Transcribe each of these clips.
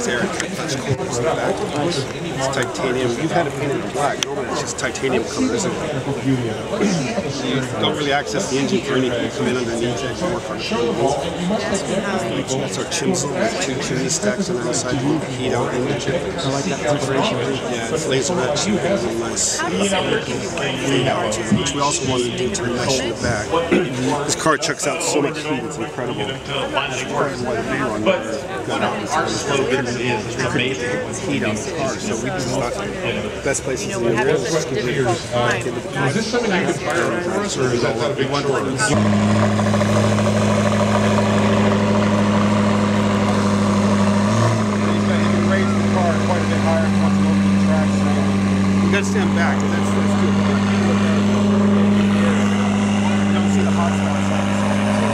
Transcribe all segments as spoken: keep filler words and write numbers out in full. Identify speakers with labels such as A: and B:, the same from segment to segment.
A: It's air touch cores in the back. It's titanium. You've had it painted black. Normally it's just titanium color, isn't it? You don't really access the engine for anything. You come in underneath it and work on it. That's our chimney with two chimney stacks on the other side to keep the heat out in the chip.
B: I like that preparation.
A: Yeah, it's laser etched. You have a nice fade out to it, which we also wanted to do to the mesh in the back. This car chucks out so much heat, it's incredible. That's part of why the big one got out. It's a little bit of amazing heat on the car, so we just thought the best places to be real is just to be back into the car.
C: Is this something you could fire for us, or is that a big one for us?
A: You gotta stand back, because that's, that's too hard. You don't see the hot spots on the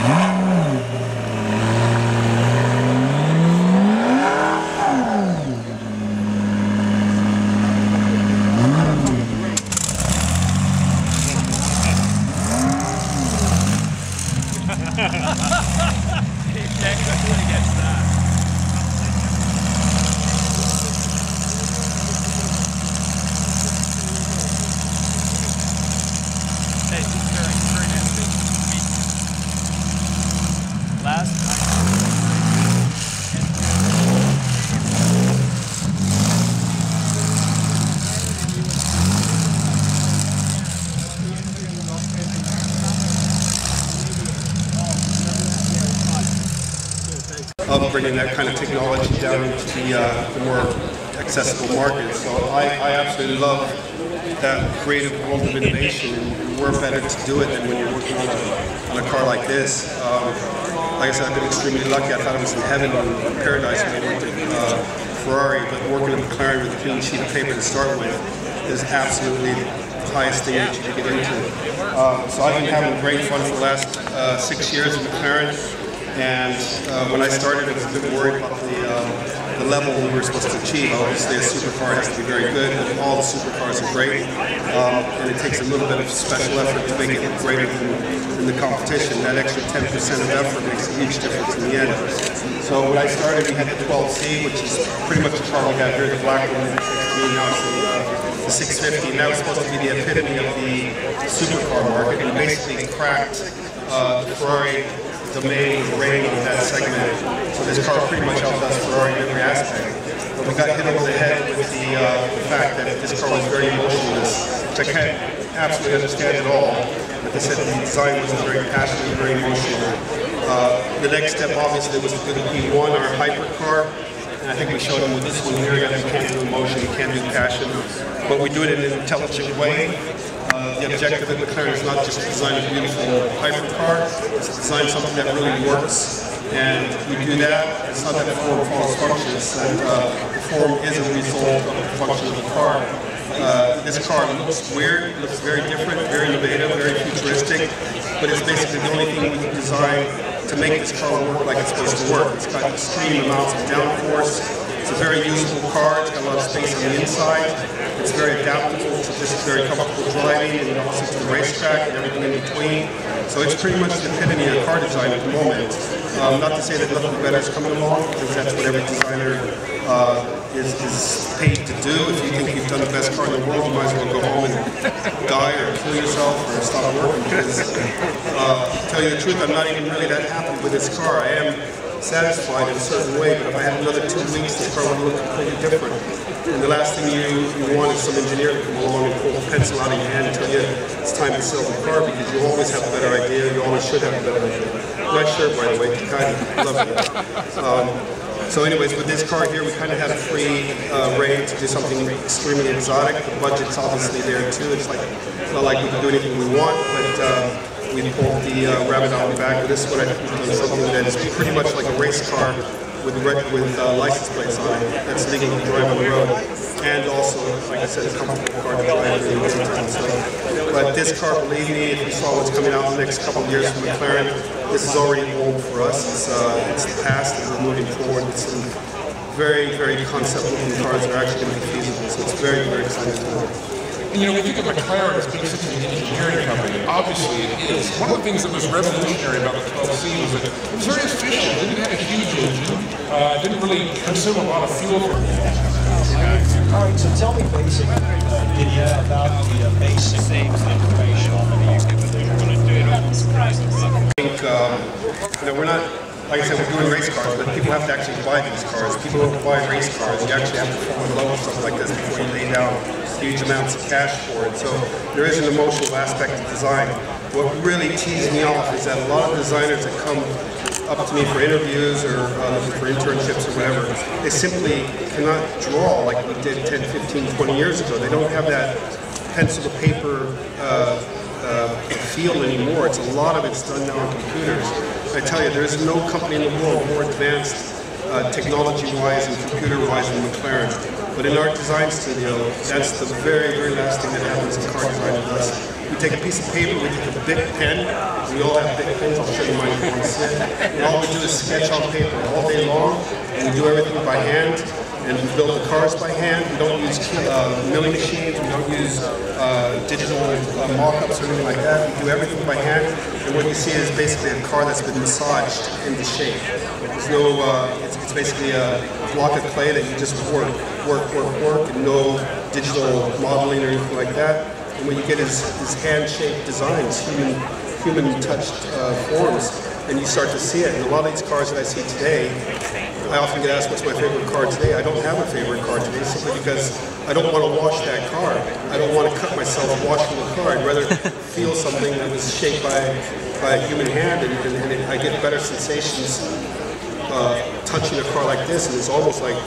D: Exactly when he gets that. Last
A: of bringing that kind of technology down into the, uh, the more accessible market. So I, I absolutely love that creative world of innovation, and we're better to do it than when you're working on a, on a car like this. Um, like I said, I've been extremely lucky. I thought I was in heaven in paradise when I worked at uh, Ferrari, but working at McLaren with a clean sheet of paper to start with is absolutely the highest thing that you can get into. Um, so I've been having great fun for the last uh, six years at McLaren. And uh, when I started, I was a bit worried about the, uh, the level we were supposed to achieve. Obviously, a supercar has to be very good, but all the supercars are great. Um, and it takes a little bit of special effort to make it greater than, than the competition. That extra ten percent of effort makes a huge difference in the end. So when I started, we had the twelve C, which is pretty much the car we have here, the black one, the sixteen, now it's the, uh, the six fifty. And that was supposed to be the epitome of the supercar market. And we basically cracked uh, the Ferrari domain reign in that segment. So this car pretty much outdoes Ferrari in every aspect. But we got hit over the head with the, uh, the fact that this car was very emotionless, which I can't absolutely understand at all. But they said the design wasn't very passionate, very emotional. Uh, the next step obviously was to do the P one, our hypercar. And I think we showed them with this one here that we can't do emotion, we can't do passion, but we do it in an intelligent way. Uh, the objective of McLaren is not just to design a beautiful hypercar, it's to design something that really works. And we do that, it's not that the form follows functions, and uh, the form is a result of the function of the car. Uh, this car looks weird, looks very different, very innovative, very futuristic, but it's basically the only thing we can design to make this car work like it's supposed to work. It's got extreme amounts of downforce. It's a very usable car. It's got a lot of space on the inside. It's very adaptable to just very comfortable driving, and also to the racetrack and everything in between. So it's pretty much the epitome of car design at the moment. Um, not to say that nothing better is coming along, because that's what every designer uh, is, is paid to do. If you think you've done the best car in the world, you might as well go home and die or kill yourself or stop working. Because, uh, to tell you the truth, I'm not even really that happy with this car. I am satisfied in a certain way, but if I had another two weeks, this car would look completely different. And the last thing you, you want is some engineer to come along and pull a pencil out of your hand and tell you it's time to sell the car, because you always have a better idea, you always should have a better idea. Nice shirt, by the way, kind of love it. Um, so anyways, with this car here, we kind of had a free uh, reign to do something extremely exotic. The budget's obviously there too. It's like, it's not like we can do anything we want, but uh, we pulled the uh, rabbit out of the bag. This is what I think we've done something that is pretty much like a race car with with uh, license plates on it that's legal to drive on the road, and also, like I said, a comfortable car to drive in the wintertime. So, but this car, believe me, if you saw what's coming out in the next couple of years from McLaren, this is already old for us. It's, uh, it's the past, and we're moving forward with some very, very concept-looking cars that are actually going to be feasible. So it's very, very exciting.
C: You know, we think of McLaren as being such an engineering company. obviously it is. One of the things that was revolutionary about the twelve C was that it was very efficient. It didn't have a huge engine. Uh, it didn't really consume a lot of fuel.
B: All right, so tell me basically, uh, Lydia, about the uh, basic information on the
A: I think, um, you know, we're not, like I said, we're doing race cars, but people have to actually buy these cars. People don't buy race cars. You actually have to fall in love with something like this before you lay down huge amounts of cash for it. So there is an emotional aspect to design. What really teases me off is that a lot of designers that come up to me for interviews or uh, looking for internships or whatever, they simply cannot draw like we did ten, fifteen, twenty years ago. They don't have that pencil to paper uh, uh, feel anymore. It's a lot of it's done now on computers. I tell you, there's no company in the world more advanced uh, technology-wise and computer-wise than McLaren. But in our design studio, that's the very, very last thing that happens in car design with us. We take a piece of paper, we take a big pen, we all have big pens, I'll show you mine if you want to see it. And all we do is sketch on paper all day long, and we do everything by hand, and we build the cars by hand. We don't use uh, milling machines, we don't use uh, digital uh, mock-ups or anything like that. We do everything by hand, and what you see is basically a car that's been massaged into shape. There's no, uh, it's, it's basically a block of clay that you just work, work, work, work, and no digital modeling or anything like that. And what you get is, is hand-shaped designs, human, human-touched uh, forms, and you start to see it. And a lot of these cars that I see today, I often get asked what's my favorite car today. I don't have a favorite car today simply because I don't want to wash that car. I don't want to cut myself washing the car. I'd rather feel something that was shaped by, by a human hand, and, and, and it, I get better sensations uh, touching a car like this, and it's almost like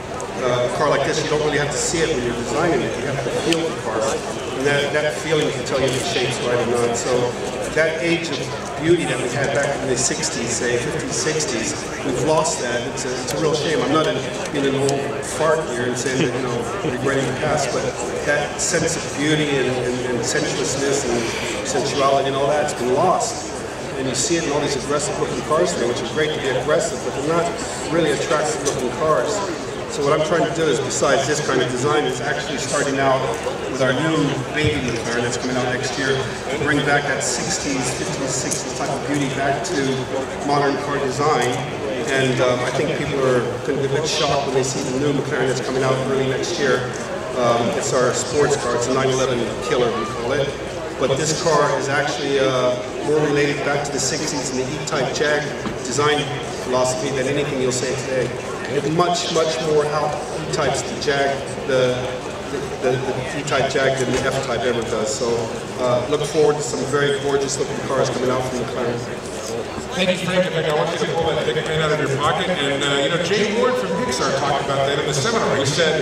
A: uh, a car like this, you don't really have to see it when you're designing it. You have to feel the car. And that, that feeling can tell you if the shape's right or not. So that age of beauty that we had back in the sixties, say fifties, sixties, we've lost that. It's a, it's a real shame. I'm not in, being an old fart here and saying that, you know, regretting the past, but that sense of beauty and, and, and sensuousness and sensuality and all that, it's been lost. And you see it in all these aggressive looking cars today, which is great to be aggressive, but they're not really attractive looking cars. So what I'm trying to do is, besides this kind of design, is actually starting out with our new baby McLaren that's coming out next year, to bring back that sixties, fifties, sixties type of beauty back to modern car design. And um, I think people are going to be a bit shocked when they see the new McLaren that's coming out early next year. Um, it's our sports car. It's a nine eleven killer, we call it. But this car is actually uh, more related back to the sixties and the E-type Jag design philosophy than anything you'll say today. It's much, much more out E-types the Jag, the, the, the E-type Jag than the F-type ever does. So uh, look forward to some very gorgeous looking cars coming out from McLaren.
C: Thank you, Frank. I think I want you to pull that big pen out of your pocket. And uh, you know, Jay Ward from Pixar talked about that in the seminar. He said,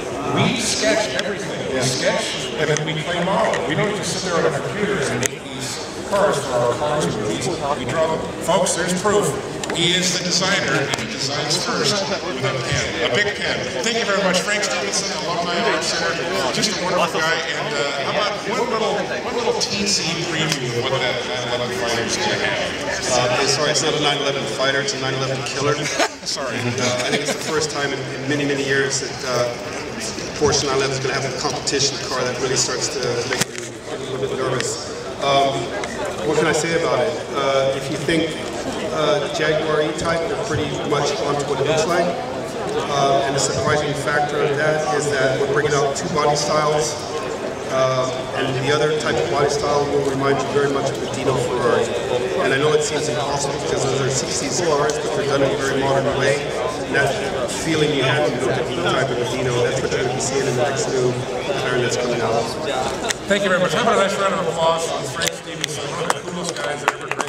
C: we sketch everything. We yeah. sketch and then we play model. We don't just sit there on our computers and make these cars for our cars and movies. We draw them. Folks, there's proof. He is the designer, and he designs first with a pen, a big pen. Thank you very much, Frank Stephenson, alumni art center. Just a wonderful guy. And uh, how about one little, one little teensy preview of what that nine eleven fighter is going to have?
A: Uh, sorry, it's not a nine eleven fighter; it's a nine eleven killer.
C: Sorry.
A: And, uh, I think it's the first time in, in many, many years that uh, Porsche nine eleven is going to have a competition car that really starts to make me a little bit nervous. Um, what can I say about it? Uh, if you think uh, Jaguar E-Type, they're pretty much onto what it looks like. Uh, and the surprising factor of that is that we're bringing out two body styles. Uh, and the other type of body style will remind you very much of the Dino Ferrari. And I know it seems impossible because those are sixties cars, but they're done in a very modern way. And that feeling you have when you look at the E-Type of the Dino, that's what you're going to be seeing in the next new McLaren that's coming out.
C: Thank you very much. How about a nice round of applause for Frank Stephenson, one of the coolest guys that ever